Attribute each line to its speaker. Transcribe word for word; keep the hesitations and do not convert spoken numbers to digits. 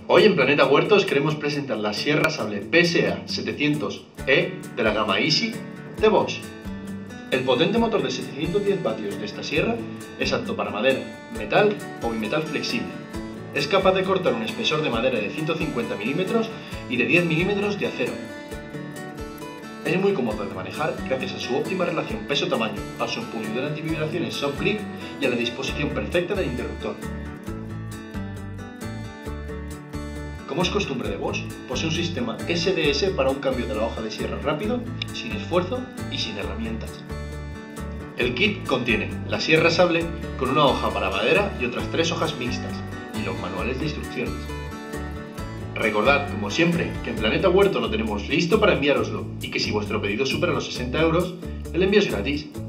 Speaker 1: Hoy en Planeta Huerta os queremos presentar la Sierra Sable P S A setecientos E de la gama Easy de Bosch. El potente motor de setecientos diez vatios de esta sierra es apto para madera, metal o bimetal flexible. Es capaz de cortar un espesor de madera de ciento cincuenta milímetros y de diez milímetros de acero. Es muy cómodo de manejar gracias a su óptima relación peso-tamaño, a su empuñadura antivibraciones soft grip y a la disposición perfecta del interruptor. Como es costumbre de Bosch, posee un sistema S D S para un cambio de la hoja de sierra rápido, sin esfuerzo y sin herramientas. El kit contiene la sierra sable con una hoja para madera y otras tres hojas mixtas y los manuales de instrucciones. Recordad, como siempre, que en Planeta Huerta lo tenemos listo para enviároslo y que si vuestro pedido supera los sesenta euros, el envío es gratis.